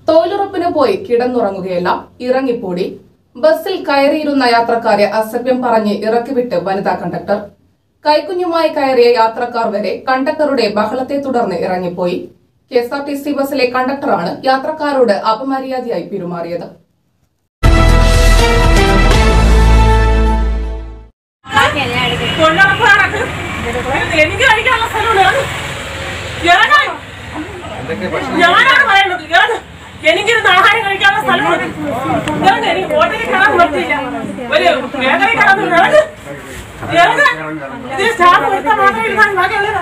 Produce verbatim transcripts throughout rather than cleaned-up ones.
തൊഴിലുറപ്പിന് പോയി കിടന്നുറങ്ങുകയല്ല, ഇറങ്ങിപ്പോടി. ബസ്സിൽ കയറിയിരുന്ന യാത്രക്കാരെ അസഭ്യം പറഞ്ഞ് ഇറക്കിവിട്ട് വനിതാ കണ്ടക്ടർ. കൈക്കുഞ്ഞുമായി കയറിയ യാത്രക്കാർ വരെ കണ്ടക്ടറുടെ ബഹളത്തെ തുടർന്ന് ഇറങ്ങിപ്പോയി. K S R T C ബസ്സിലെ കണ്ടക്ടറാണ് യാത്രക്കാരോട് അപമര്യാദയായി പെരുമാറിയത്. എനിക്കിരുന്ന് ആഹാരം കഴിക്കാനുള്ള സ്ഥലമുണ്ട്. എനിക്ക് ഹോട്ടലിൽ കയറാൻ പറ്റില്ല. ഒരു മേഖല കയറാൻ ഇതിന് സ്റ്റാഫ് കൊടുത്താൽ മാത്രമേ ഇരുന്നാൽ ബാക്കിയുള്ള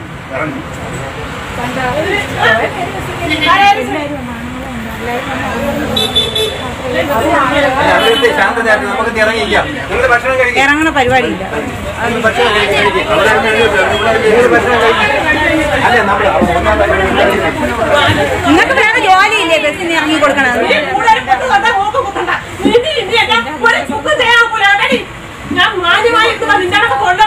ഇറങ്ങുന്ന പരിപാടിയില്ല. നിങ്ങൾക്ക് വേറെ ജോലിയില്ലേ ബസ്സിന് ഇറങ്ങി കൊടുക്കണം? ഞാൻ മാന്യമായി നിന്റെ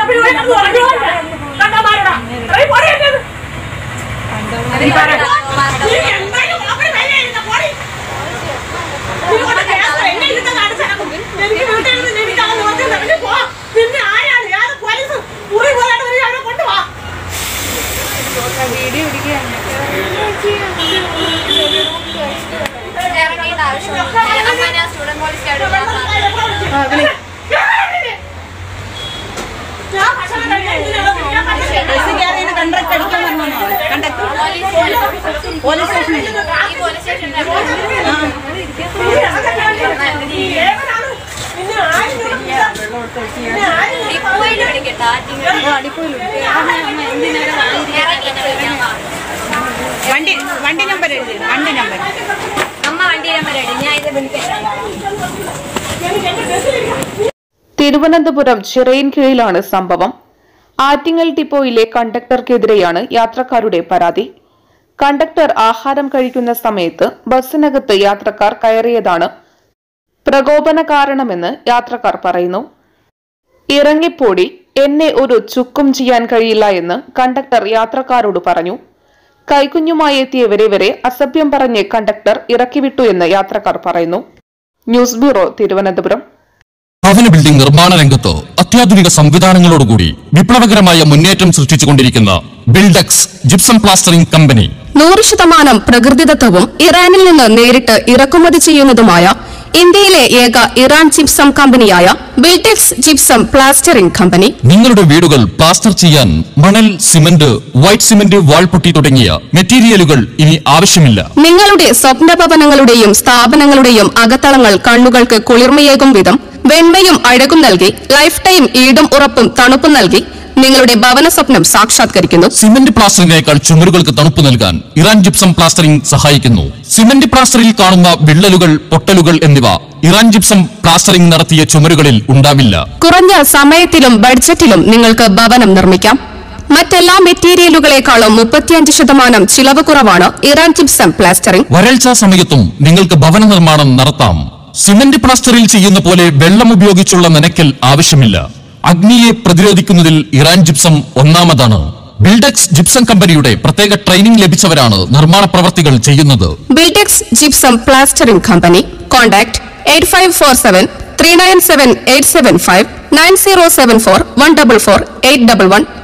വീഡിയോ പോലീസ് സ്റ്റേഷനിൽ വണ്ടി വണ്ടി നമ്പർ എഴുതി വണ്ടി നമ്പർ അമ്മ വണ്ടി നമ്പർ എഴുതി ഞാൻ ഇത് വിളിക്കാം. തിരുവനന്തപുരം ചിറയിൻകീഴിലാണ് സംഭവം. ആറ്റിങ്ങൽ ഡിപ്പോയിലെ കണ്ടക്ടർക്കെതിരെയാണ് യാത്രക്കാരുടെ പരാതി. കണ്ടക്ടർ ആഹാരം കഴിക്കുന്ന സമയത്ത് ബസ്സിനകത്ത് യാത്രക്കാർ കയറിയതാണ് പ്രകോപന കാരണമെന്ന് യാത്രക്കാർ പറയുന്നു. ഇറങ്ങിപ്പോടി, എന്നെ ഒരു ചുക്കും ചെയ്യാൻ കഴിയില്ല എന്ന് കണ്ടക്ടർ യാത്രക്കാരോട് പറഞ്ഞു. കൈക്കുഞ്ഞുമായി എത്തിയവരെ വരെ അസഭ്യം പറഞ്ഞ് കണ്ടക്ടർ ഇറക്കിവിട്ടു എന്ന് യാത്രക്കാർ പറയുന്നു. News bureau, Thiruvananthapuram. ഭവന ബിൽഡിംഗ് നിർമ്മാണ രംഗത്ത് അത്യാധുനിക സംവിധാനങ്ങളോടുകൂടി വിപ്ലവകരമായ മുന്നേറ്റം സൃഷ്ടിച്ചുകൊണ്ടിരിക്കുന്ന ബിൽഡക്സ് ജിപ്സം പ്ലാസ്റ്ററിംഗ് കമ്പനി നൂറ് ശതമാനം പ്രകൃതിദത്തവും ഇറാനിൽ നിന്ന് നേരിട്ട് ഇറക്കുമതി ചെയ്യുന്നതുമായ ഇന്ത്യയിലെ ഏക ഇറാൻ ജിപ്സം കമ്പനിയായ ബിൽഡക്സ് ജിപ്സം പ്ലാസ്റ്ററിംഗ് കമ്പനി നിങ്ങളുടെ വീടുകൾ പ്ലാസ്റ്റർ ചെയ്യാൻ മണൽ, സിമന്റ്, വൈറ്റ് സിമന്റ്, വാൾപുട്ടി തുടങ്ങിയ മെറ്റീരിയലുകൾ ഇനി ആവശ്യമില്ല. നിങ്ങളുടെ സ്വപ്ന ഭവനങ്ങളുടെയും സ്ഥാപനങ്ങളുടെയും അകത്തളങ്ങൾ കണ്ണുകൾക്ക് കുളിർമയേകും വിധം വെണ്മയും അഴകും നൽകി ലൈഫ് ടൈം ഈടും ഉറപ്പും തണുപ്പും നൽകി നിങ്ങളുടെ ഭവന സ്വപ്നം സാക്ഷാത്കരിക്കുന്നു. സിമന്റ് പ്ലാസ്റ്ററിനേക്കാൾ ചുമരുകൾക്ക് തണുപ്പ് നൽകാൻ ഇറാൻ ജിപ്സം പ്ലാസ്റ്ററിംഗ് സഹായിക്കുന്നു. സിമന്റ് പ്ലാസ്റ്ററിൽ കാണുന്ന വിള്ളലുകൾ, പൊട്ടലുകൾ എന്നിവ ഇറാൻ ജിപ്സം പ്ലാസ്റ്ററിംഗ് നടത്തിയ ചുമരുകളിൽ ഉണ്ടാവില്ല. കുറഞ്ഞ സമയത്തിലും ബഡ്ജറ്റിലും നിങ്ങൾക്ക് ഭവനം നിർമ്മിക്കാം. മറ്റെല്ലാ മെറ്റീരിയലുകളെക്കാളും മുപ്പത്തിയഞ്ച് ശതമാനം ചിലവ് കുറവാണ് ഇറാൻ ജിപ്സം പ്ലാസ്റ്ററിംഗ്. വരൾച്ചാ സമയത്തും നിങ്ങൾക്ക് ഭവന നിർമ്മാണം നടത്താം. സിമന്റ് പ്ലാസ്റ്ററിൽ ചെയ്യുന്ന പോലെ വെള്ളം ഉപയോഗിച്ചുള്ള നനയ്ക്കൽ ആവശ്യമില്ല. അഗ്നിയെ പ്രതിരോധിക്കുന്നതിൽ ഇറാൻ ജിപ്സം ഒന്നാമതാണ്. ബിൽഡക്സ് ജിപ്സം കമ്പനിയുടെ പ്രത്യേക ട്രെയിനിംഗ് ലഭിച്ചവരാണ് നിർമ്മാണ പ്രവർത്തികൾ ചെയ്യുന്നത്. Buildex gypsum plastering company. Contact eight five four seven three nine seven eight seven five nine zero seven four one double four eight double one.